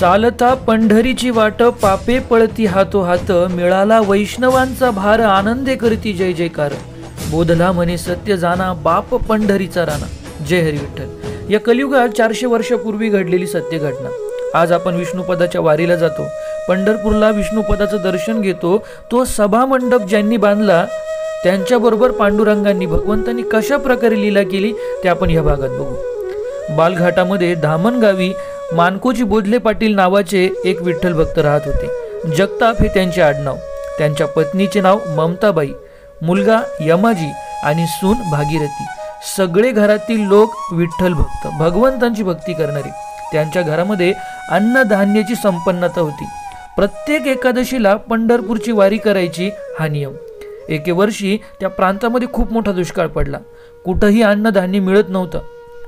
चालता पंढरीची वाट पापे पळती हातो हात, मिळाला वैष्णवांचा भार आनंदे करती जय जयकार, बोधला म्हणे सत्य जाना बाप पंढरीचा राणा। जय हरी विठ्ठल। या कलियुगात 400 वर्षापूर्वी घडलेली सत्य घटना। आज आपण विष्णुपदाच्या वारीला जातो, पंढरपूरला विष्णुपदाचं दर्शन घेतो। तो सभा मंडप ज्यांनी बांधला त्यांच्याबरोबर पांडुरंगांनी भगवंतांनी कशा प्रकारे लीला केली ते आपण या भागात बघू। बालघाटामध्ये धामणगावी मानकोजी बोधले पाटील नावाचे एक विठ्ठल भक्त राहत होते। जगताप हे त्यांचे आडनाव। त्यांच्या पत्नीचे नाव ममताबाई, मुलगा यमाजी आणि सून भागीरथी। सगळे घरातील लोक विठ्ठल भक्त, भगवंतांची भक्ती करणारे। त्यांच्या घरामध्ये अन्नधान्याची संपन्नता होती। प्रत्येक एकादशीला पंढरपूरची वारी करायची हा नियम। एके वर्षी त्या प्रांतामध्ये खूप मोठा दुष्काळ पडला, कुठेही अन्नधान्य मिळत नव्हतं।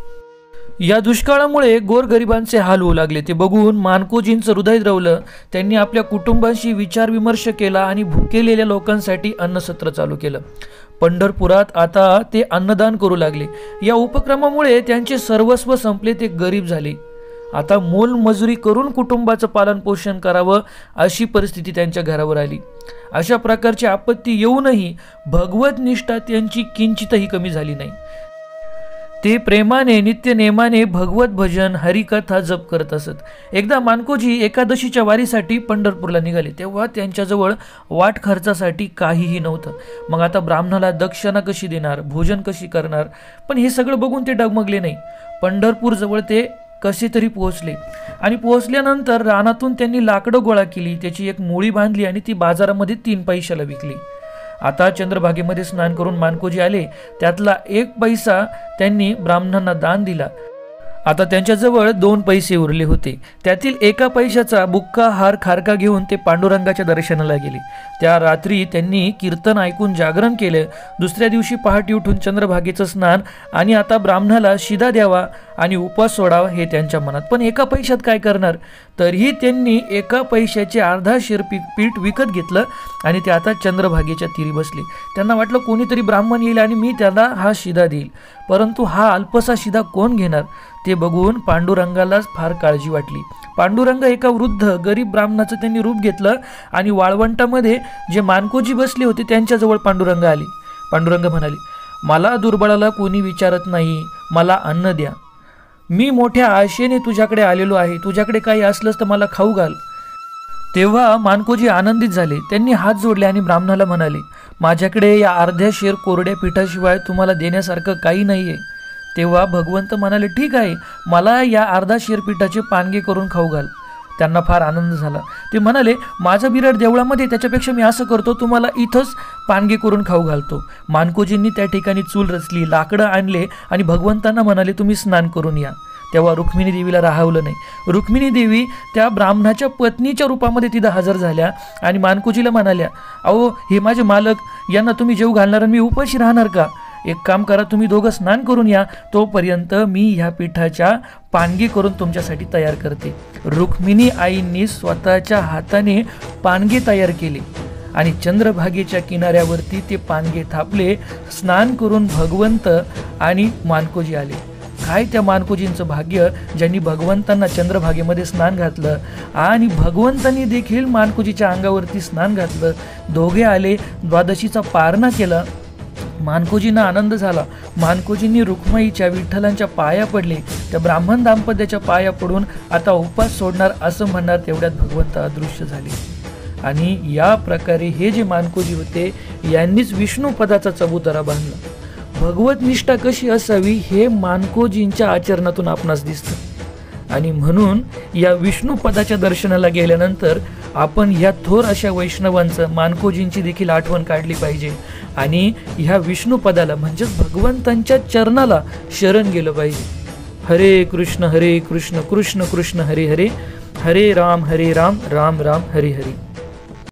या दुष्काळामुळे गोरगरिबांचे हाल होऊ लागले। ते बघून मानकोजींचं हृदय द्रवलं। त्यांनी आपल्या कुटुंबाशी विचारविमर्श केला आणि भुकेलेल्या लोकांसाठी अन्नसत्र चालू केलं। पंढरपुरात आता ते अन्नदान करू लागले। या उपक्रमामुळे त्यांचे सर्वस्व संपले, ते गरीब झाले। आता मोलमजुरी करून कुटुंबाचं पालन पोषण करावं अशी परिस्थिती त्यांच्या घरावर आली। अशा प्रकारची आपत्ती येऊनही भगवत निष्ठा त्यांची किंचितही कमी झाली नाही। ते प्रेमाने नित्य नेमाने भगवत भजन हरिकथा जप करत असत। एकदा मानकोजी एकादशीच्या वारीसाठी पंढरपूरला निघाले, तेव्हा त्यांच्याजवळ वाट खर्चासाठी काहीही नव्हतं। मग आता ब्राह्मणाला दक्षिणा कशी देणार, भोजन कशी करणार? पण हे सगळं बघून ते डगमगले नाही। पंढरपूर जवळ ते कसे तरी पोहोचले आणि पोहोचल्यानंतर रानातून त्यांनी लाकडं गोळा केली, त्याची एक मोळी बांधली आणि ती बाजारामध्ये 3 पैशाला विकली। आता चंद्रभागेमध्ये स्नान करून मानकोजी आले, त्यातला 1 पैसा त्यांनी ब्राह्मणांना दान दिला। आता त्यांच्याजवळ 2 पैसे उरले होते। त्यातील 1 पैशाचा बुक्का हार खारका घेऊन ते पांडुरंगाच्या दर्शनाला गेले। त्या रात्री त्यांनी कीर्तन ऐकून जागरण केलं। दुसऱ्या दिवशी पहाटे उठून चंद्रभागेचं स्नान आणि आता ब्राह्मणाला शिदा द्यावा आणि उपवास सोडावा हे त्यांच्या मनात। पण 1 पैशात काय करणार? तरीही त्यांनी 1 पैशाचे अर्धा शेर पीठ विकत घेतलं आणि ते आता चंद्रभागेच्या तीरी बसले। त्यांना वाटलं कोणीतरी ब्राह्मण येईल आणि मी त्याला हा शिदा देईल, परंतु हा अल्पसा शिदा कोण घेणार? ते बघून पांडुरंगालाच फार काळजी वाटली। पांडुरंग एका वृद्ध गरीब ब्राह्मणाचं त्यांनी रूप घेतलं आणि वाळवंटामध्ये जे मानकोजी बसले होते त्यांच्याजवळ पांडुरंग आले। पांडुरंग म्हणाले, मला दुर्बळाला कोणी विचारत नाही, मला अन्न द्या। मी मोठ्या आशेने तुझ्याकडे आलेलो आहे, तुझ्याकडे काही असलंच तर मला खाऊ घाल। तेव्हा मानकोजी आनंदित झाले। त्यांनी हात जोडले आणि ब्राह्मणाला म्हणाले, माझ्याकडे या अर्ध्या शेर कोरड्या पिठाशिवाय तुम्हाला देण्यासारखं काही नाहीये। तेव्हा भगवंत म्हणाले, ठीक आहे, मला या अर्धा शेर पिठाचे पानगे करून खाऊ घाल। त्यांना फार आनंद झाला। ते म्हणाले, माझं बिराड देवळामध्ये, त्याच्यापेक्षा मी असं करतो, तुम्हाला इथंच पानगे करून खाऊ घालतो। मानकोजींनी त्या ठिकाणी चूल रचली, लाकडं आणले आणि भगवंतांना म्हणाले, तुम्ही स्नान करून या। तेव्हा रुक्मिणी देवीला राहवलं नाही। रुक्मिणी देवी त्या ब्राह्मणाच्या पत्नीच्या रूपामध्ये तिथं हजर झाल्या आणि मानकोजीला म्हणाल्या, अहो हे माझे मालक, यांना तुम्ही जेव घालणार आणि मी उपाशी राहणार का? एक काम करा, तुम्ही दोघं स्नान करून या, तोपर्यंत मी ह्या पिठाच्या पानगी करून तुमच्यासाठी तयार करते। रुक्मिणी आईंनी स्वतःच्या हाताने पानगे तयार केले आणि चंद्रभागेच्या किनाऱ्यावरती ते पानगे थापले। स्नान करून भगवंत आणि मानकोजी आले। काय त्या मानकोजींचं भाग्य, ज्यांनी भगवंतांना चंद्रभागेमध्ये स्नान घातलं आणि भगवंतांनी देखील मानकोजीच्या अंगावरती स्नान घातलं। दोघे आले, द्वादशीचा पारणा केला। मानकोजींना आनंद झाला। मानकोजींनी रुक्माईच्या विठ्ठलांच्या पाया पडले। त्या ब्राह्मण दाम्पत्याच्या पाया पडून आता उपवास सोडणार असं म्हणणार, तेवढ्यात भगवंत अदृश्य झाले। आणि या प्रकारे हे जे मानकोजी होते यांनीच विष्णुपदाचा चबुतरा बांधला। भगवत निष्ठा कशी असावी हे मानकोजींच्या आचरणातून आपणास दिसतं। आणि म्हणून या विष्णुपदाच्या दर्शनाला गेल्यानंतर आपण ह्या थोर अशा वैष्णवांचं, मानकोजींची देखील आठवण काढली पाहिजे आणि ह्या विष्णुपदाला म्हणजेच भगवंतांच्या चरणाला शरण गेलं पाहिजे। हरे कृष्ण कृष्ण कृष्ण हरे हरे, हरे राम राम राम हरे हरे।